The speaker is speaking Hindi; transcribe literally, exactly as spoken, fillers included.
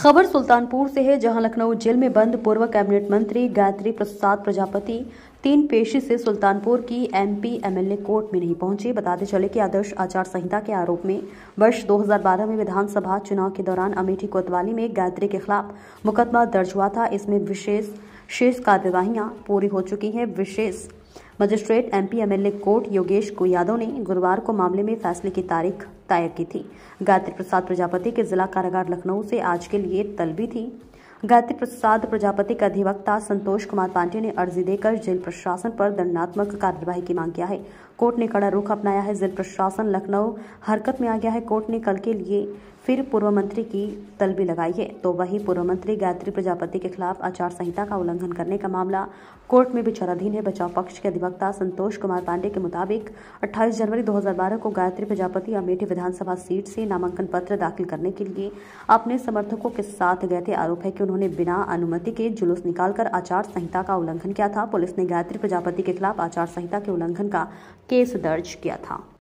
खबर सुल्तानपुर से है, जहां लखनऊ जेल में बंद पूर्व कैबिनेट मंत्री गायत्री प्रसाद प्रजापति तीन पेशी से सुल्तानपुर की एमपी एमएलए कोर्ट में नहीं पहुंचे। बताते चले कि आदर्श आचार संहिता के आरोप में वर्ष दो हज़ार बारह में विधानसभा चुनाव के दौरान अमेठी कोतवाली में गायत्री के खिलाफ मुकदमा दर्ज हुआ था। इसमें विशेष शेष कार्यवाहियां पूरी हो चुकी हैं। विशेष magistrate MP MLA court Yogesh को यादव ने गुरुवार को मामले में फैसले की तारीख तय की थी। गायत्री प्रसाद प्रजापति के जिला कारागार लखनऊ से आज के लिए तलबी थी। गायत्री प्रसाद प्रजापति का अधिवक्ता संतोष कुमार पांडे ने अर्जी देकर जेल प्रशासन पर दंडात्मक कार्यवाही की मांग किया है। कोर्ट ने कड़ा रुख अपनाया है। जेल प्रशासन लखनऊ हरकत में आ गया है। कोर्ट ने कल के लिए फिर पूर्व मंत्री की तलबी लगाई है, तो वही पूर्व मंत्री गायत्री प्रजापति के खिलाफ आचार संहिता का उल्लंघन करने का मामला कोर्ट में विचाराधीन है। बचाव पक्ष के अधिवक्ता संतोष कुमार पांडे के मुताबिक अट्ठाईस जनवरी दो हज़ार बारह को गायत्री प्रजापति अमेठी विधानसभा सीट से नामांकन पत्र दाखिल करने के लिए अपने समर्थकों के साथ गए थे। आरोप है कि उन्होंने बिना अनुमति के जुलूस निकालकर आचार संहिता का उल्लंघन किया था। पुलिस ने गायत्री प्रजापति के खिलाफ आचार संहिता के उल्लंघन का केस दर्ज किया था।